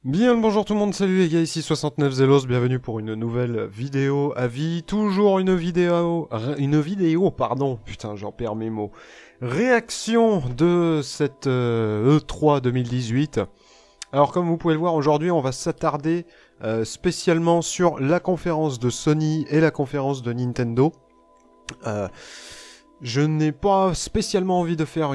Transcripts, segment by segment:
Bien le bonjour tout le monde, salut les gars, ici 69 Zelos, bienvenue pour une nouvelle vidéo à vie, toujours pardon, putain j'en perds mes mots, réaction de cette E3 2018. Alors comme vous pouvez le voir, aujourd'hui on va s'attarder spécialement sur la conférence de Sony et la conférence de Nintendo. Je n'ai pas spécialement envie de faire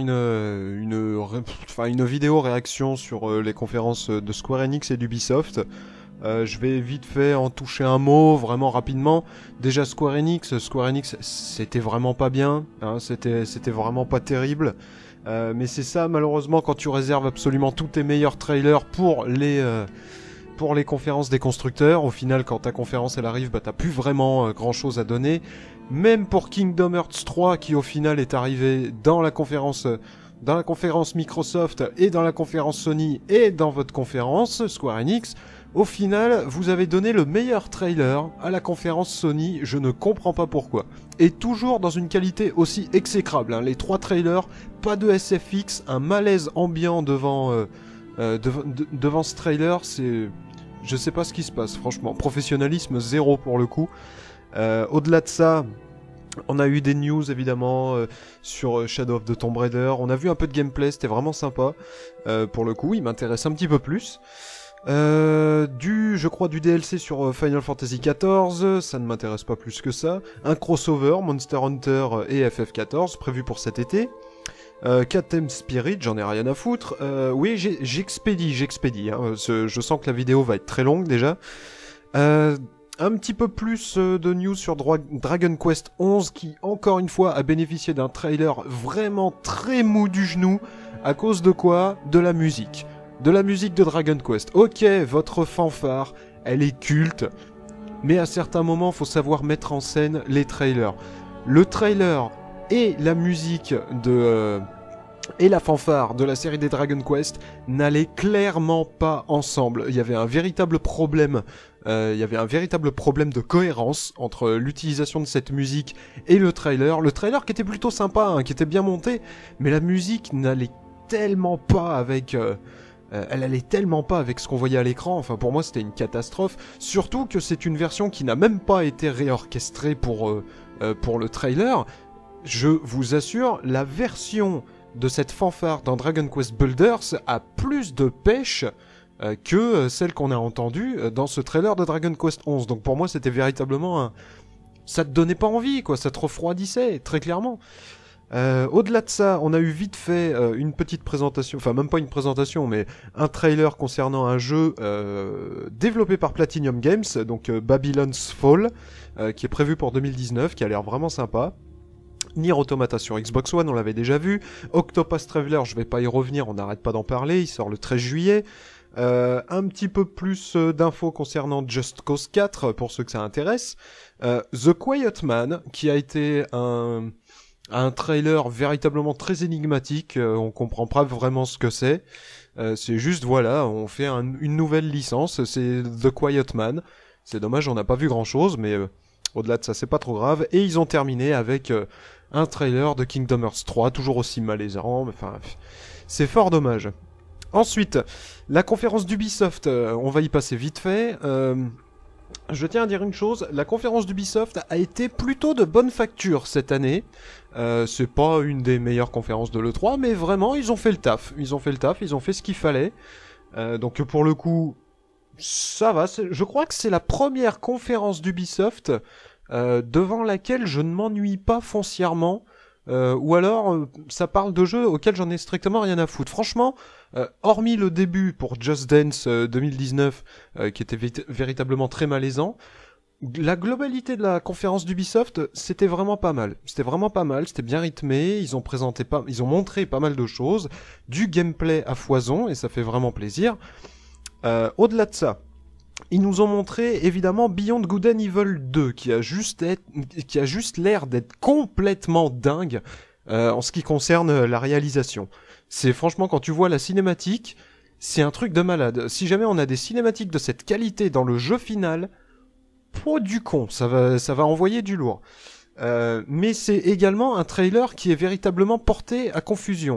une vidéo réaction sur les conférences de Square Enix et d'Ubisoft. Je vais vite fait en toucher un mot, vraiment rapidement. Déjà Square Enix, c'était vraiment pas bien, hein, c'était vraiment pas terrible. Mais c'est ça malheureusement quand tu réserves absolument tous tes meilleurs trailers pour les conférences des constructeurs. Au final, quand ta conférence elle arrive, bah t'as plus vraiment grand chose à donner. Même pour Kingdom Hearts 3, qui au final est arrivé dans la conférence Microsoft et dans la conférence Sony et dans votre conférence Square Enix, au final, vous avez donné le meilleur trailer à la conférence Sony, je ne comprends pas pourquoi. Et toujours dans une qualité aussi exécrable, hein. Les trois trailers, pas de SFX, un malaise ambiant devant ce trailer, c'est... Je sais pas ce qui se passe, franchement. Professionnalisme zéro pour le coup. Au-delà de ça, on a eu des news évidemment sur Shadow of the Tomb Raider. On a vu un peu de gameplay, c'était vraiment sympa. Pour le coup, il m'intéresse un petit peu plus. Je crois du DLC sur Final Fantasy XIV, ça ne m'intéresse pas plus que ça. Un crossover, Monster Hunter et FF14, prévu pour cet été. Captain Spirit, j'en ai rien à foutre. Oui, j'expédie. Hein. Je sens que la vidéo va être très longue déjà. Un petit peu plus de news sur Dragon Quest 11 qui, encore une fois, a bénéficié d'un trailer vraiment très mou du genou. À cause de quoi? De la musique. De la musique de Dragon Quest. Ok, votre fanfare, elle est culte. Mais à certains moments, faut savoir mettre en scène les trailers. Le trailer et la musique et la fanfare de la série des Dragon Quest n'allaient clairement pas ensemble. Il y avait un véritable problème. De cohérence entre l'utilisation de cette musique et le trailer. Le trailer qui était plutôt sympa, hein, qui était bien monté, mais la musique n'allait tellement pas avec... elle allait tellement pas avec ce qu'on voyait à l'écran, enfin pour moi c'était une catastrophe, surtout que c'est une version qui n'a même pas été réorchestrée pour le trailer. Je vous assure, la version de cette fanfare dans Dragon Quest Builders a plus de pêche que celle qu'on a entendue dans ce trailer de Dragon Quest 11. Donc pour moi c'était véritablement un... Ça te donnait pas envie, quoi, ça te refroidissait, très clairement. Au-delà de ça, on a eu vite fait une petite présentation, enfin même pas une présentation, mais un trailer concernant un jeu développé par Platinum Games, donc Babylon's Fall, qui est prévu pour 2019, qui a l'air vraiment sympa. Nier Automata sur Xbox One, on l'avait déjà vu. Octopath Traveler, je vais pas y revenir, on n'arrête pas d'en parler, il sort le 13 juillet. Un petit peu plus d'infos concernant Just Cause 4, pour ceux que ça intéresse. The Quiet Man, qui a été un trailer véritablement très énigmatique, on comprend pas vraiment ce que c'est. C'est juste, voilà, on fait une nouvelle licence, c'est The Quiet Man. C'est dommage, on n'a pas vu grand chose, mais au-delà de ça, c'est pas trop grave. Et ils ont terminé avec un trailer de Kingdom Hearts 3, toujours aussi malaisant, enfin, c'est fort dommage. Ensuite, la conférence d'Ubisoft, on va y passer vite fait. Je tiens à dire une chose, la conférence d'Ubisoft a été plutôt de bonne facture cette année. C'est pas une des meilleures conférences de l'E3, mais vraiment, ils ont fait le taf. Ils ont fait ce qu'il fallait. Donc pour le coup, ça va. Je crois que c'est la première conférence d'Ubisoft devant laquelle je ne m'ennuie pas foncièrement. Ou alors, ça parle de jeux auxquels j'en ai strictement rien à foutre. Franchement, hormis le début pour Just Dance 2019, qui était véritablement très malaisant, la globalité de la conférence d'Ubisoft, c'était vraiment pas mal. C'était bien rythmé, ils ont montré pas mal de choses, du gameplay à foison, et ça fait vraiment plaisir. Au-delà de ça, ils nous ont montré évidemment Beyond Good and Evil 2 qui a juste l'air d'être complètement dingue en ce qui concerne la réalisation. C'est franchement, quand tu vois la cinématique, c'est un truc de malade. Si jamais on a des cinématiques de cette qualité dans le jeu final, pas du con, ça va envoyer du lourd. Mais c'est également un trailer qui est véritablement porté à confusion.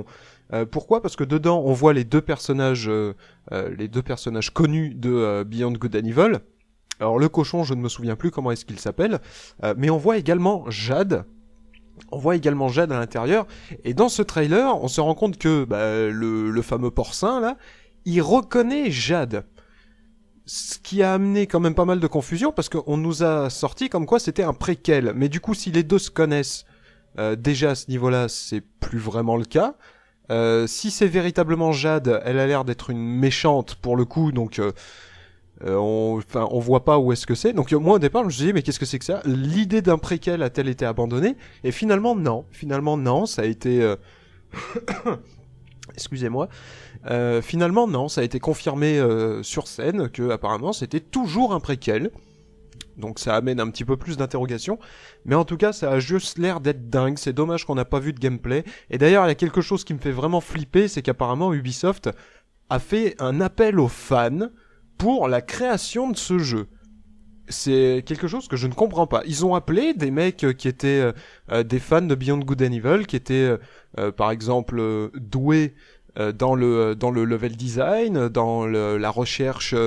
Pourquoi? Parce que dedans, on voit les deux personnages connus de Beyond Good and Evil. Alors le cochon, je ne me souviens plus comment est-ce qu'il s'appelle, mais on voit également Jade. On voit également Jade à l'intérieur, et dans ce trailer, on se rend compte que le fameux porcin là, il reconnaît Jade. Ce qui a amené quand même pas mal de confusion, parce qu'on nous a sorti comme quoi c'était un préquel. Mais du coup, si les deux se connaissent, déjà à ce niveau-là, c'est plus vraiment le cas. Si c'est véritablement Jade, elle a l'air d'être une méchante pour le coup, donc on voit pas où est-ce que c'est. Donc moi au départ je me suis dit mais qu'est-ce que c'est que ça? L'idée d'un préquel a-t-elle été abandonnée? Et finalement non, ça a été excusez-moi. Finalement non, ça a été confirmé sur scène que apparemment c'était toujours un préquel. Donc ça amène un petit peu plus d'interrogations, mais en tout cas ça a juste l'air d'être dingue. C'est dommage qu'on n'a pas vu de gameplay. Et d'ailleurs il y a quelque chose qui me fait vraiment flipper, c'est qu'apparemment Ubisoft a fait un appel aux fans pour la création de ce jeu. C'est quelque chose que je ne comprends pas. Ils ont appelé des mecs qui étaient des fans de Beyond Good and Evil, qui étaient par exemple doués dans le level design, dans la recherche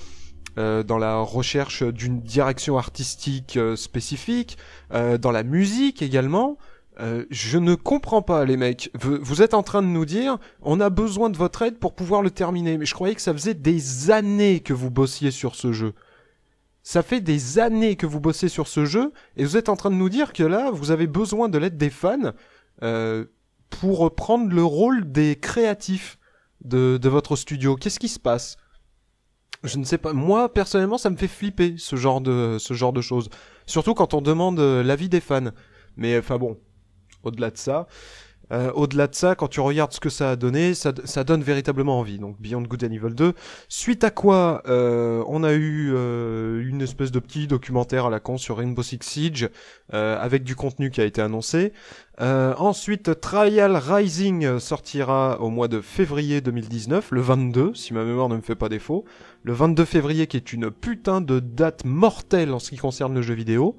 d'une direction artistique spécifique, dans la musique également. Je ne comprends pas les mecs. Vous êtes en train de nous dire on a besoin de votre aide pour pouvoir le terminer. Mais je croyais que ça faisait des années que vous bossiez sur ce jeu. Ça fait des années que vous bossez sur ce jeu et vous êtes en train de nous dire que là vous avez besoin de l'aide des fans pour prendre le rôle des créatifs de votre studio. Qu'est-ce qui se passe? Je ne sais pas. Moi personnellement ça me fait flipper ce genre de choses. Surtout quand on demande l'avis des fans. Mais enfin bon. Au-delà de ça, quand tu regardes ce que ça a donné, ça donne véritablement envie. Donc Beyond Good and Evil 2. Suite à quoi, on a eu une espèce de petit documentaire à la con sur Rainbow Six Siege, avec du contenu qui a été annoncé. Ensuite, Trial Rising sortira au mois de février 2019, le 22, si ma mémoire ne me fait pas défaut. Le 22 février, qui est une putain de date mortelle en ce qui concerne le jeu vidéo.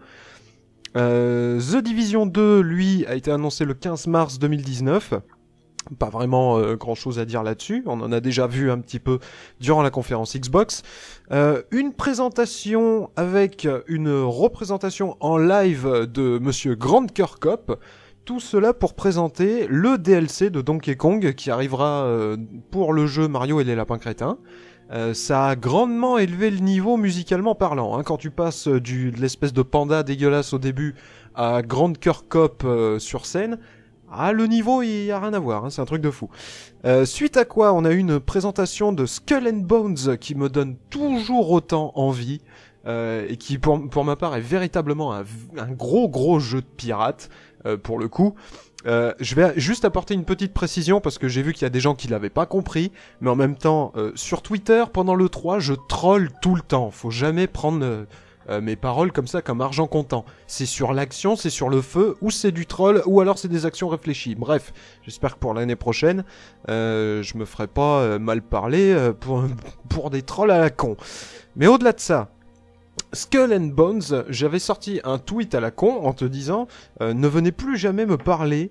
The Division 2, lui, a été annoncé le 15 mars 2019. Pas vraiment grand chose à dire là-dessus. On en a déjà vu un petit peu durant la conférence Xbox. Une présentation avec une représentation en live de Monsieur Grant Kirkhope. Tout cela pour présenter le DLC de Donkey Kong qui arrivera pour le jeu Mario et les Lapins Crétins. Ça a grandement élevé le niveau musicalement parlant, hein, quand tu passes de l'espèce de panda dégueulasse au début à Grant Kirkhope sur scène, le niveau il y a rien à voir, hein, c'est un truc de fou. Suite à quoi on a eu une présentation de Skull and Bones qui me donne toujours autant envie et qui pour ma part est véritablement un gros jeu de pirate pour le coup. Je vais juste apporter une petite précision parce que j'ai vu qu'il y a des gens qui l'avaient pas compris, mais en même temps, sur Twitter, pendant le 3, je troll tout le temps. Faut jamais prendre mes paroles comme ça, comme argent comptant. C'est sur l'action, c'est sur le feu, ou c'est du troll, ou alors c'est des actions réfléchies. Bref, j'espère que pour l'année prochaine, je me ferai pas mal parler pour des trolls à la con. Mais au-delà de ça, Skull and Bones, j'avais sorti un tweet à la con en te disant ne venez plus jamais me parler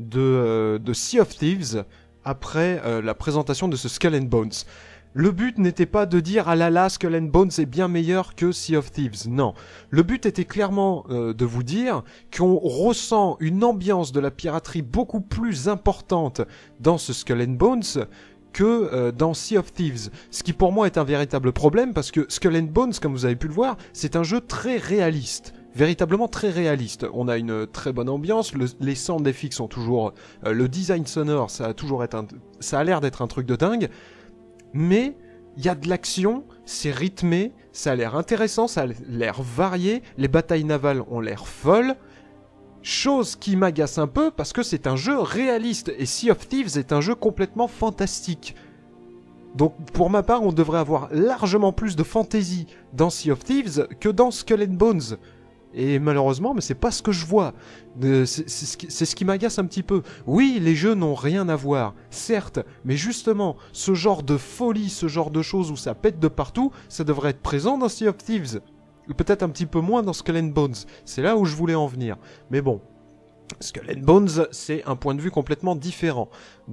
de Sea of Thieves après la présentation de ce Skull and Bones. Le but n'était pas de dire ah là là Skull and Bones est bien meilleur que Sea of Thieves, non. Le but était clairement de vous dire qu'on ressent une ambiance de la piraterie beaucoup plus importante dans ce Skull and Bones que dans Sea of Thieves. Ce qui pour moi est un véritable problème parce que Skull and Bones, comme vous avez pu le voir, c'est un jeu très réaliste. Véritablement très réaliste. On a une très bonne ambiance, les sound effects sont toujours... le design sonore, ça a l'air d'être un truc de dingue. Mais il y a de l'action, c'est rythmé, ça a l'air intéressant, ça a l'air varié, les batailles navales ont l'air folles. Chose qui m'agace un peu parce que c'est un jeu réaliste et Sea of Thieves est un jeu complètement fantastique. Donc pour ma part, on devrait avoir largement plus de fantasy dans Sea of Thieves que dans Skull and Bones. Et malheureusement, mais c'est pas ce que je vois. C'est ce qui m'agace un petit peu. Oui, les jeux n'ont rien à voir, certes, mais justement, ce genre de folie, ce genre de choses où ça pète de partout, ça devrait être présent dans Sea of Thieves. Peut-être un petit peu moins dans Skull and Bones. C'est là où je voulais en venir. Mais bon. Skull and Bones, c'est un point de vue complètement différent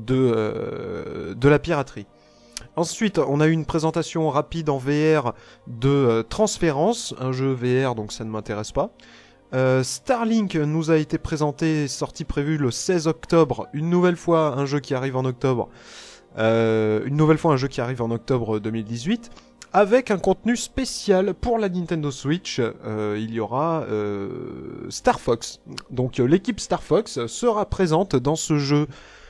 de la piraterie. Ensuite, on a eu une présentation rapide en VR de Transférence, un jeu VR, donc ça ne m'intéresse pas. Starlink nous a été présenté, sortie prévue le 16 octobre, une nouvelle fois un jeu qui arrive en octobre. Une nouvelle fois un jeu qui arrive en octobre 2018. Avec un contenu spécial pour la Nintendo Switch, il y aura Star Fox. Donc l'équipe Star Fox sera présente dans ce jeu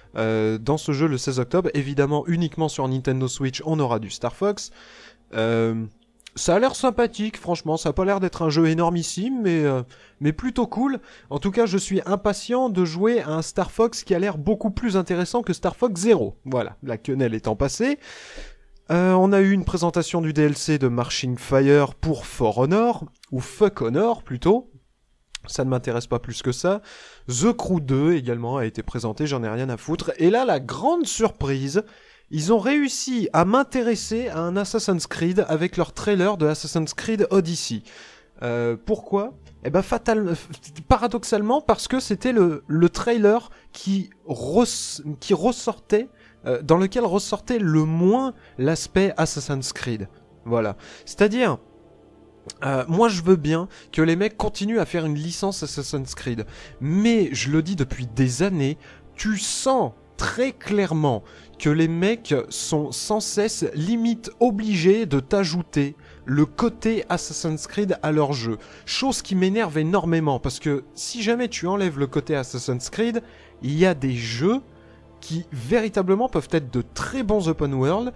le 16 octobre. Évidemment, uniquement sur Nintendo Switch, on aura du Star Fox. Ça a l'air sympathique, franchement. Ça a pas l'air d'être un jeu énormissime, mais plutôt cool. En tout cas, je suis impatient de jouer à un Star Fox qui a l'air beaucoup plus intéressant que Star Fox Zero. Voilà, la quenelle étant passée. On a eu une présentation du DLC de Marching Fire pour For Honor, ou Fuck Honor plutôt. Ça ne m'intéresse pas plus que ça. The Crew 2 également a été présenté, j'en ai rien à foutre. Et là, la grande surprise, ils ont réussi à m'intéresser à un Assassin's Creed avec leur trailer de Assassin's Creed Odyssey. Pourquoi ? Eh ben paradoxalement, parce que c'était le trailer qui ressortait, dans lequel ressortait le moins l'aspect Assassin's Creed. Voilà. C'est-à-dire, moi je veux bien que les mecs continuent à faire une licence Assassin's Creed, mais je le dis depuis des années, tu sens très clairement que les mecs sont sans cesse limite obligés de t'ajouter le côté Assassin's Creed à leur jeu. Chose qui m'énerve énormément, parce que si jamais tu enlèves le côté Assassin's Creed, il y a des jeux qui véritablement peuvent être de très bons open world,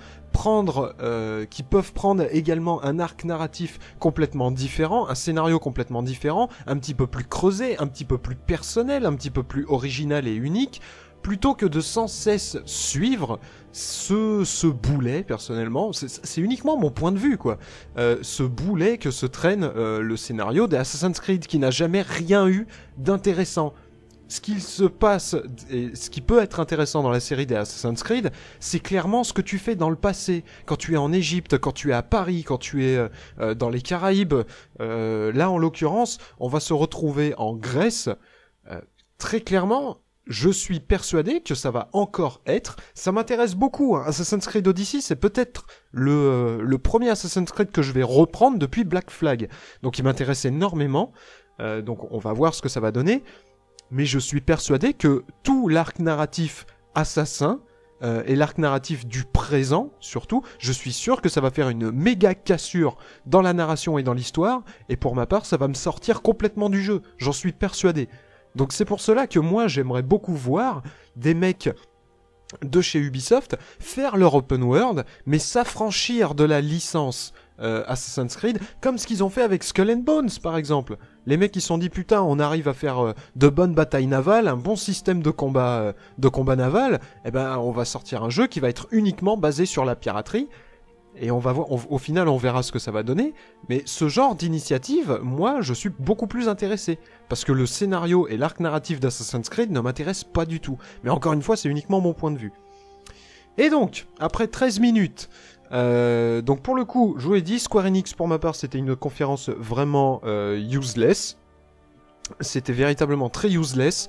qui peuvent prendre également un arc narratif complètement différent, un scénario complètement différent, un petit peu plus creusé, un petit peu plus personnel, un petit peu plus original et unique, plutôt que de sans cesse suivre ce boulet, personnellement, c'est uniquement mon point de vue, quoi. Ce boulet que se traîne le scénario des Assassin's Creed, qui n'a jamais rien eu d'intéressant. Ce qu'il se passe, et ce qui peut être intéressant dans la série des Assassin's Creed, c'est clairement ce que tu fais dans le passé. Quand tu es en Égypte, quand tu es à Paris, quand tu es dans les Caraïbes. Là, en l'occurrence, on va se retrouver en Grèce. Très clairement, je suis persuadé que ça va encore être. Ça m'intéresse beaucoup, hein. Assassin's Creed Odyssey, c'est peut-être le premier Assassin's Creed que je vais reprendre depuis Black Flag. Donc il m'intéresse énormément. Donc on va voir ce que ça va donner. Mais je suis persuadé que tout l'arc narratif assassin, et l'arc narratif du présent, surtout, je suis sûr que ça va faire une méga cassure dans la narration et dans l'histoire, et pour ma part, ça va me sortir complètement du jeu. J'en suis persuadé. Donc c'est pour cela que moi, j'aimerais beaucoup voir des mecs de chez Ubisoft faire leur open world, mais s'affranchir de la licence Assassin's Creed, comme ce qu'ils ont fait avec Skull and Bones par exemple. Les mecs qui se sont dit putain, on arrive à faire de bonnes batailles navales, un bon système de combat naval, et ben on va sortir un jeu qui va être uniquement basé sur la piraterie. Et on va voir, au final on verra ce que ça va donner, mais ce genre d'initiative, moi je suis beaucoup plus intéressé, parce que le scénario et l'arc narratif d'Assassin's Creed ne m'intéressent pas du tout. Mais encore une fois, c'est uniquement mon point de vue. Et donc, après 13 minutes, donc pour le coup, je vous l'ai dit, Square Enix pour ma part c'était une conférence vraiment useless. C'était véritablement très useless.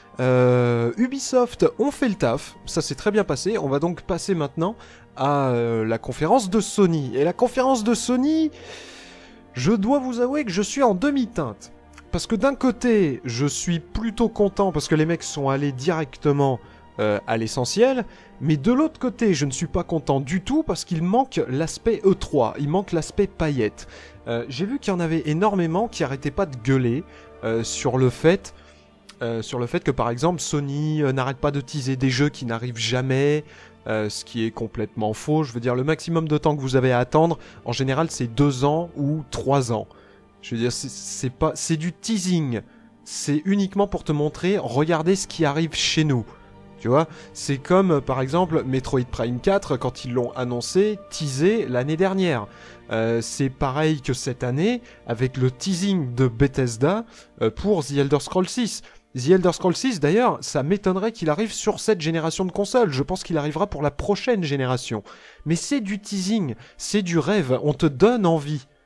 Ubisoft ont fait le taf, ça s'est très bien passé. On va donc passer maintenant à la conférence de Sony. Et la conférence de Sony, je dois vous avouer que je suis en demi-teinte. Parce que d'un côté, je suis plutôt content parce que les mecs sont allés directement à l'essentiel. Mais de l'autre côté, je ne suis pas content du tout parce qu'il manque l'aspect E3, il manque l'aspect paillettes. J'ai vu qu'il y en avait énormément qui arrêtaient pas de gueuler sur le fait que par exemple Sony n'arrête pas de teaser des jeux qui n'arrivent jamais, ce qui est complètement faux. Je veux dire, le maximum de temps que vous avez à attendre, en général c'est 2 ans ou 3 ans. Je veux dire, c'est du teasing. C'est uniquement pour te montrer, regardez ce qui arrive chez nous. Tu vois, c'est comme par exemple Metroid Prime 4 quand ils l'ont annoncé, teasé l'année dernière. C'est pareil que cette année avec le teasing de Bethesda pour The Elder Scrolls 6. The Elder Scrolls 6 d'ailleurs, ça m'étonnerait qu'il arrive sur cette génération de consoles. Je pense qu'il arrivera pour la prochaine génération. Mais c'est du teasing, c'est du rêve, on te donne envie.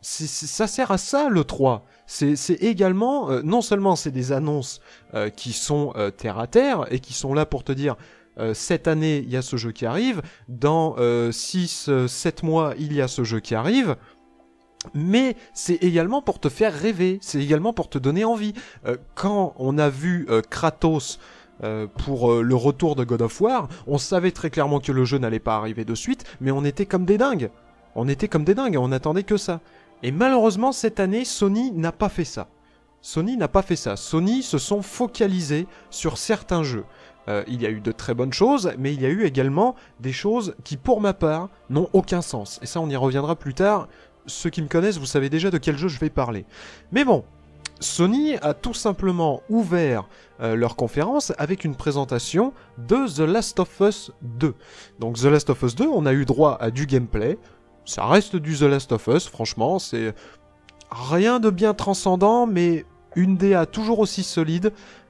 ça sert à ça le 3. C'est également, non seulement c'est des annonces qui sont terre à terre et qui sont là pour te dire cette année il y a ce jeu qui arrive, dans 6-7 mois il y a ce jeu qui arrive, mais c'est également pour te faire rêver, c'est également pour te donner envie. Quand on a vu Kratos pour le retour de God of War, on savait très clairement que le jeu n'allait pas arriver de suite, mais on était comme des dingues. On était comme des dingues, on n'attendait que ça. Et malheureusement, cette année, Sony n'a pas fait ça. Sony n'a pas fait ça. Sony se sont focalisés sur certains jeux. Il y a eu de très bonnes choses, mais il y a eu également des choses qui, pour ma part, n'ont aucun sens. Et ça, on y reviendra plus tard. Ceux qui me connaissent, vous savez déjà de quel jeu je vais parler. Mais bon, Sony a tout simplement ouvert leur conférence avec une présentation de The Last of Us 2. Donc The Last of Us 2, on a eu droit à du gameplay. Ça reste du The Last of Us, franchement, c'est rien de bien transcendant, mais une DA toujours aussi solide.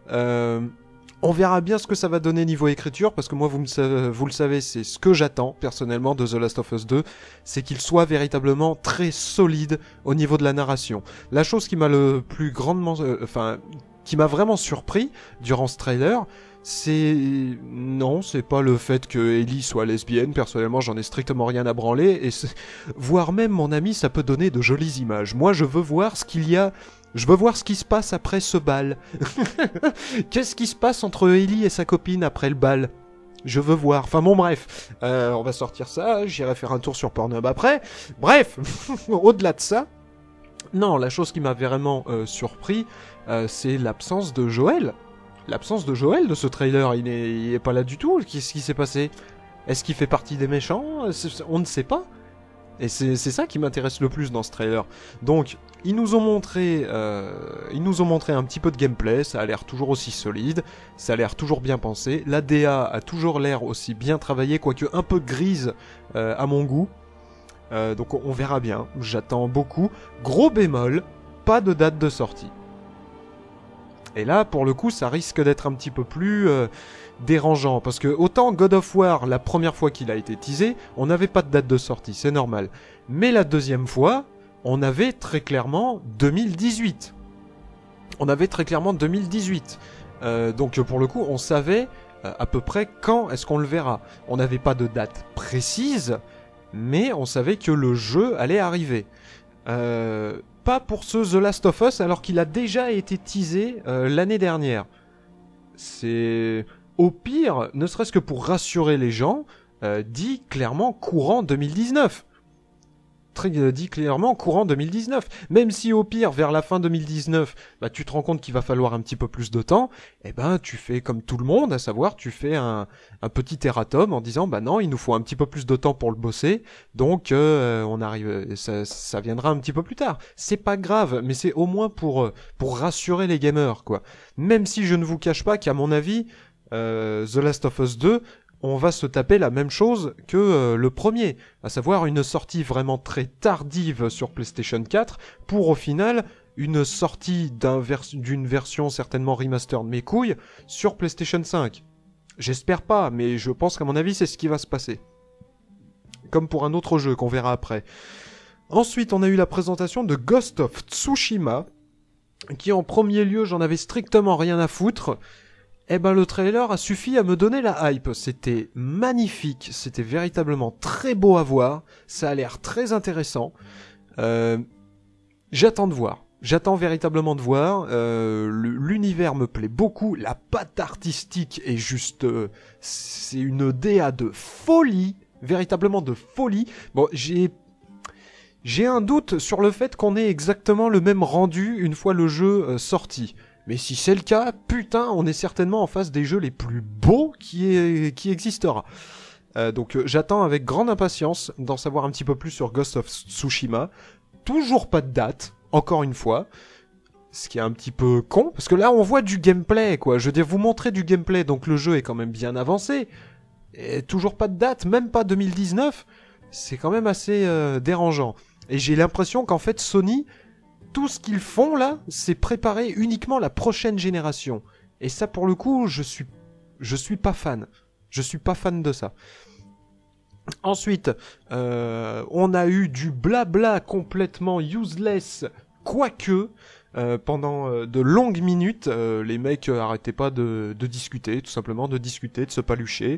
On verra bien ce que ça va donner niveau écriture, parce que moi, vous le savez, c'est ce que j'attends, personnellement, de The Last of Us 2, c'est qu'il soit véritablement très solide au niveau de la narration. La chose qui m'a le plus grandement... qui m'a vraiment surpris durant ce trailer, non, c'est pas le fait que Ellie soit lesbienne, personnellement j'en ai strictement rien à branler, et voire même mon ami ça peut donner de jolies images. Moi je veux voir ce qu'il y a, je veux voir ce qui se passe après ce bal. Qu'est-ce qui se passe entre Ellie et sa copine après le bal? Je veux voir, enfin bon bref, on va sortir ça, j'irai faire un tour sur Pornhub après, bref, au-delà de ça, non, la chose qui m'a vraiment surpris, c'est l'absence de Joël. L'absence de Joël de ce trailer, il est pas là du tout. Qu'est-ce qui s'est passé? Est-ce qu'il fait partie des méchants? On ne sait pas. Et c'est ça qui m'intéresse le plus dans ce trailer. Donc, ils nous ont montré un petit peu de gameplay, ça a l'air toujours aussi solide, ça a l'air toujours bien pensé. La DA a toujours l'air aussi bien travaillée, quoique un peu grise à mon goût. Donc on verra bien, j'attends beaucoup. Gros bémol, pas de date de sortie. Et là, pour le coup, ça risque d'être un petit peu plus dérangeant. Parce que autant God of War, la première fois qu'il a été teasé, on n'avait pas de date de sortie, c'est normal. Mais la deuxième fois, on avait très clairement 2018. On avait très clairement 2018. Donc pour le coup, on savait à peu près quand est-ce qu'on le verra. On n'avait pas de date précise, mais on savait que le jeu allait arriver. Pas pour ce The Last of Us, alors qu'il a déjà été teasé l'année dernière. C'est... Au pire, ne serait-ce que pour rassurer les gens, dit clairement courant 2019. Dit clairement courant 2019. Même si au pire, vers la fin 2019, bah, tu te rends compte qu'il va falloir un petit peu plus de temps, eh ben tu fais comme tout le monde, à savoir tu fais un petit erratum en disant bah non, il nous faut un petit peu plus de temps pour le bosser, donc on arrive, ça viendra un petit peu plus tard. C'est pas grave, mais c'est au moins pour rassurer les gamers, quoi. Même si je ne vous cache pas qu'à mon avis, The Last of Us 2, on va se taper la même chose que le premier, à savoir une sortie vraiment très tardive sur PlayStation 4, pour au final une sortie d'une version certainement remastered mes couilles sur PlayStation 5. J'espère pas, mais je pense qu'à mon avis c'est ce qui va se passer. Comme pour un autre jeu qu'on verra après. Ensuite on a eu la présentation de Ghost of Tsushima, qui en premier lieu j'en avais strictement rien à foutre. Eh ben le trailer a suffi à me donner la hype, c'était magnifique, c'était véritablement très beau à voir, ça a l'air très intéressant, j'attends de voir, j'attends véritablement de voir, l'univers me plaît beaucoup, la patte artistique est juste, c'est une DA de folie, véritablement de folie. Bon, j'ai un doute sur le fait qu'on ait exactement le même rendu une fois le jeu sorti. Mais si c'est le cas, putain, on est certainement en face des jeux les plus beaux qui existera. Donc j'attends avec grande impatience d'en savoir un petit peu plus sur Ghost of Tsushima. Toujours pas de date, encore une fois. Ce qui est un petit peu con, parce que là on voit du gameplay, quoi. Je veux dire, vous montrez du gameplay, donc le jeu est quand même bien avancé. Et toujours pas de date, même pas 2019. C'est quand même assez dérangeant. Et j'ai l'impression qu'en fait Sony... Tout ce qu'ils font là, c'est préparer uniquement la prochaine génération. Et ça, pour le coup, je suis pas fan. Je suis pas fan de ça. Ensuite, on a eu du blabla complètement useless, quoique, pendant de longues minutes, les mecs arrêtaient pas de discuter, tout simplement, de discuter, de se palucher.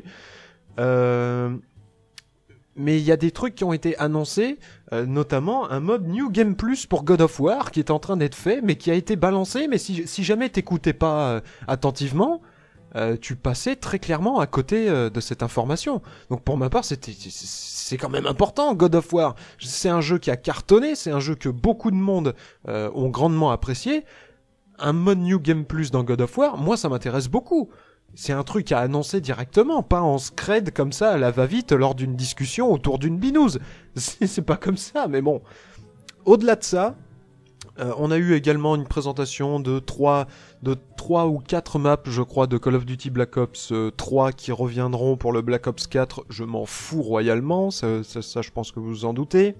Mais il y a des trucs qui ont été annoncés, notamment un mode New Game Plus pour God of War, qui est en train d'être fait, mais qui a été balancé, mais si jamais t'écoutais pas attentivement... tu passais très clairement à côté de cette information. Donc pour ma part, c'est quand même important, God of War. C'est un jeu qui a cartonné, c'est un jeu que beaucoup de monde ont grandement apprécié. Un mode New Game Plus dans God of War, moi ça m'intéresse beaucoup. C'est un truc à annoncer directement, pas en scred comme ça à la va-vite lors d'une discussion autour d'une binouse. C'est pas comme ça, mais bon. Au-delà de ça, on a eu également une présentation de 3 ou 4 maps, je crois, de Call of Duty Black Ops 3 qui reviendront pour le Black Ops 4. Je m'en fous royalement, ça je pense que vous vous en doutez.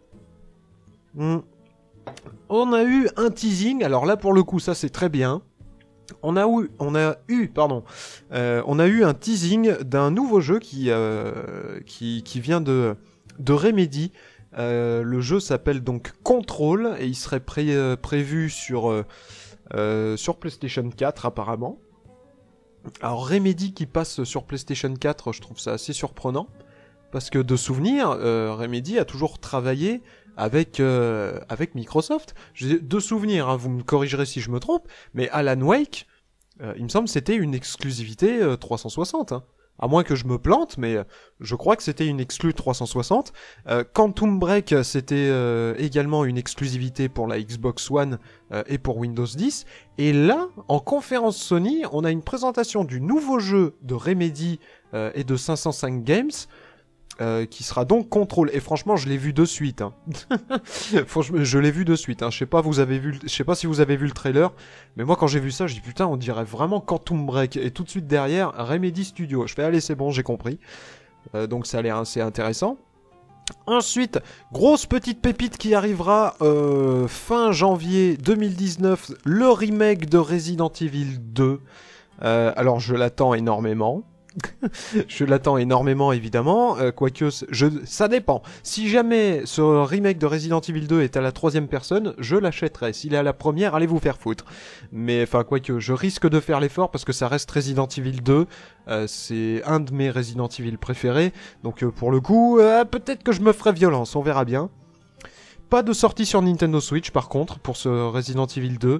On a eu un teasing, alors là pour le coup ça c'est très bien. On a eu un teasing d'un nouveau jeu qui vient de Remedy. Le jeu s'appelle donc Control et il serait prévu sur PlayStation 4 apparemment. Alors Remedy qui passe sur PlayStation 4, je trouve ça assez surprenant parce que de souvenir, Remedy a toujours travaillé avec Microsoft. De souvenir, hein, vous me corrigerez si je me trompe, mais Alan Wake, il me semble que c'était une exclusivité 360. Hein. À moins que je me plante, mais je crois que c'était une exclue 360. Quantum Break, c'était également une exclusivité pour la Xbox One et pour Windows 10. Et là, en conférence Sony, on a une présentation du nouveau jeu de Remedy et de 505 Games, qui sera donc Control. Et franchement, je l'ai vu de suite. Hein. Franchement, je l'ai vu de suite. Hein. Je sais pas si vous avez vu le trailer, mais moi quand j'ai vu ça, je dis putain, on dirait vraiment Quantum Break. Et tout de suite derrière, Remedy Studio. Je fais allez, c'est bon, j'ai compris. Donc ça a l'air assez intéressant. Ensuite, grosse petite pépite qui arrivera fin janvier 2019, le remake de Resident Evil 2. Alors je l'attends énormément. Je l'attends énormément évidemment, quoique ça dépend. Si jamais ce remake de Resident Evil 2 est à la 3e personne, je l'achèterai. S'il est à la première, allez vous faire foutre. Mais enfin quoique, je risque de faire l'effort parce que ça reste Resident Evil 2. C'est un de mes Resident Evil préférés. Donc pour le coup, peut-être que je me ferai violence, on verra bien. Pas de sortie sur Nintendo Switch par contre pour ce Resident Evil 2.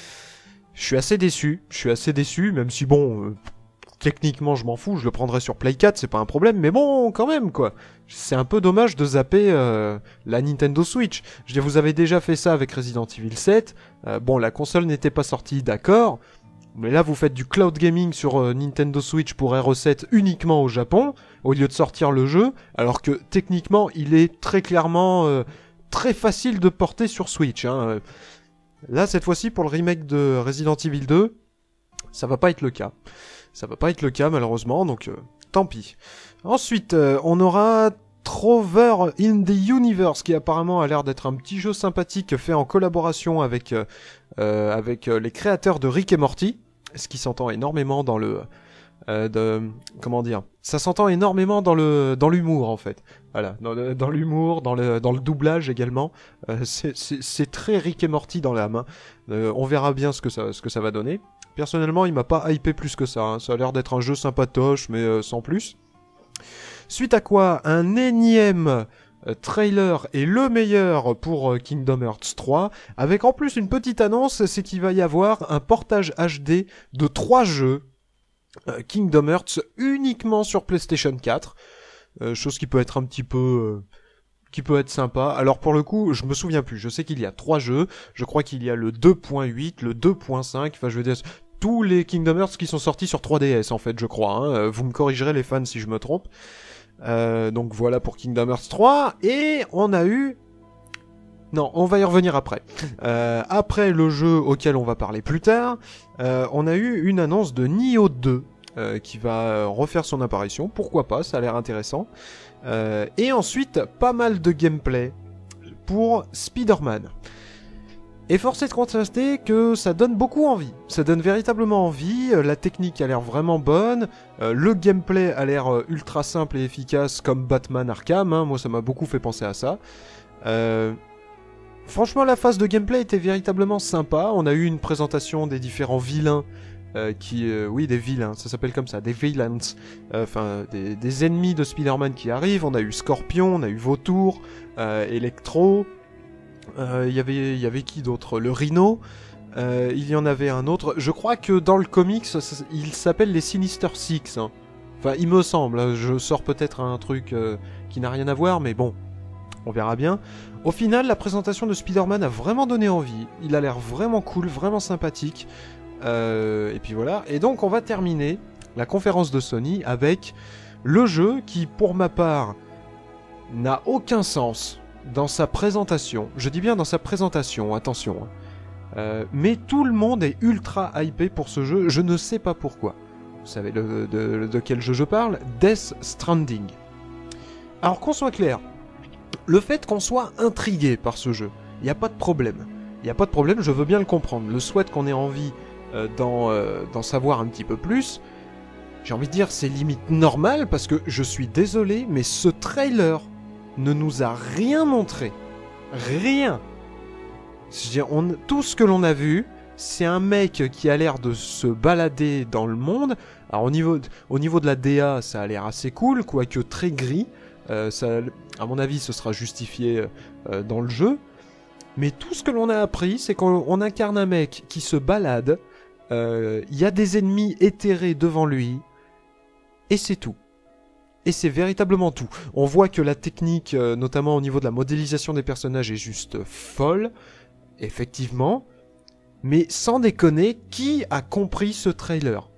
Je suis assez déçu, même si bon... techniquement, je m'en fous, je le prendrai sur Play 4, c'est pas un problème, mais bon, quand même, quoi. C'est un peu dommage de zapper la Nintendo Switch. Je dis, vous avez déjà fait ça avec Resident Evil 7. Bon, la console n'était pas sortie, d'accord. Mais là, vous faites du cloud gaming sur Nintendo Switch pour RE7 uniquement au Japon, au lieu de sortir le jeu, alors que techniquement, il est très clairement très facile de porter sur Switch. Hein. Là, cette fois-ci, pour le remake de Resident Evil 2, ça va pas être le cas. Ça va pas être le cas malheureusement, donc tant pis. Ensuite, on aura Trover in the Universe, qui apparemment a l'air d'être un petit jeu sympathique fait en collaboration avec les créateurs de Rick et Morty, ce qui s'entend énormément dans le... comment dire, ça s'entend énormément dans l'humour en fait. Voilà, dans l'humour, dans le doublage également. C'est très Rick et Morty dans l'âme. Hein. On verra bien ce que ça va donner. Personnellement, il m'a pas hypé plus que ça. Hein. Ça a l'air d'être un jeu sympatoche, mais sans plus. Suite à quoi, un énième trailer est le meilleur pour Kingdom Hearts 3, avec en plus une petite annonce, c'est qu'il va y avoir un portage HD de 3 jeux Kingdom Hearts uniquement sur PlayStation 4, chose qui peut être un petit peu... qui peut être sympa. Alors pour le coup, je me souviens plus, je sais qu'il y a 3 jeux, je crois qu'il y a le 2.8, le 2.5, enfin je veux dire... tous les Kingdom Hearts qui sont sortis sur 3DS en fait, je crois. Hein. Vous me corrigerez les fans si je me trompe. Donc voilà pour Kingdom Hearts 3. Et on a eu... Non, on va y revenir après. Après le jeu auquel on va parler plus tard, on a eu une annonce de Nioh 2 qui va refaire son apparition. Pourquoi pas, ça a l'air intéressant. Et ensuite, pas mal de gameplay pour Spider-Man. Et force est de constater que ça donne beaucoup envie. Ça donne véritablement envie, la technique a l'air vraiment bonne, le gameplay a l'air ultra simple et efficace comme Batman Arkham, hein. Moi ça m'a beaucoup fait penser à ça. Franchement la phase de gameplay était véritablement sympa, on a eu une présentation des différents vilains, oui des vilains, ça s'appelle comme ça, des villains, enfin des ennemis de Spider-Man qui arrivent, on a eu Scorpion, on a eu Vautour, Electro... Il y avait qui d'autre? Le Rhino. Il y en avait un autre. Je crois que dans le comics, il s'appelle les Sinister Six. Hein. Enfin, il me semble. Je sors peut-être un truc qui n'a rien à voir, mais bon, on verra bien. Au final, la présentation de Spider-Man a vraiment donné envie. Il a l'air vraiment cool, vraiment sympathique. Et puis voilà. Et donc, on va terminer la conférence de Sony avec le jeu qui, pour ma part, n'a aucun sens. Dans sa présentation, je dis bien dans sa présentation, attention, hein. Mais tout le monde est ultra hypé pour ce jeu, je ne sais pas pourquoi. Vous savez de quel jeu je parle? Death Stranding. Alors qu'on soit clair, le fait qu'on soit intrigué par ce jeu, il n'y a pas de problème. Il n'y a pas de problème, je veux bien le comprendre. Le souhait qu'on ait envie d'en savoir un petit peu plus, j'ai envie de dire c'est limite normal parce que je suis désolé, mais ce trailer ne nous a rien montré. Rien. Tout ce que l'on a vu, c'est un mec qui a l'air de se balader dans le monde. Alors au niveau de la DA, ça a l'air assez cool, quoique très gris. Ça, à mon avis, ce sera justifié dans le jeu. Mais tout ce que l'on a appris, c'est qu'on incarne un mec qui se balade. Il y a des ennemis éthérés devant lui. Et c'est tout. Et c'est véritablement tout. On voit que la technique, notamment au niveau de la modélisation des personnages, est juste folle. Effectivement. Mais sans déconner, qui a compris ce trailer?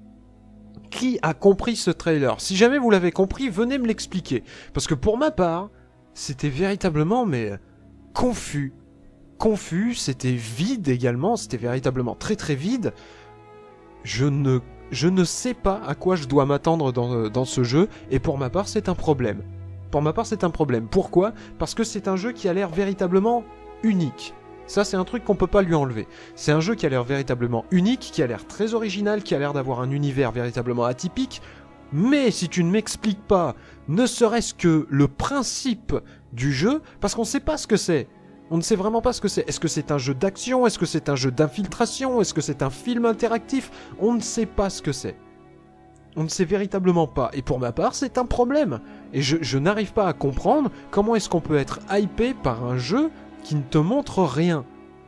Qui a compris ce trailer? Si jamais vous l'avez compris, venez me l'expliquer. Parce que pour ma part, c'était véritablement, mais confus. Confus, c'était vide également, c'était véritablement très très vide. Je ne sais pas à quoi je dois m'attendre dans ce jeu, et pour ma part, c'est un problème. Pour ma part, c'est un problème. Pourquoi? Parce que c'est un jeu qui a l'air véritablement unique. Ça, c'est un truc qu'on peut pas lui enlever. C'est un jeu qui a l'air véritablement unique, qui a l'air très original, qui a l'air d'avoir un univers véritablement atypique, mais si tu ne m'expliques pas, ne serait-ce que le principe du jeu, parce qu'on sait pas ce que c'est. On ne sait vraiment pas ce que c'est. Est-ce que c'est un jeu d'action? Est-ce que c'est un jeu d'infiltration? Est-ce que c'est un film interactif? On ne sait pas ce que c'est. On ne sait véritablement pas. Et pour ma part, c'est un problème. Et je n'arrive pas à comprendre comment est-ce qu'on peut être hypé par un jeu qui ne te montre rien.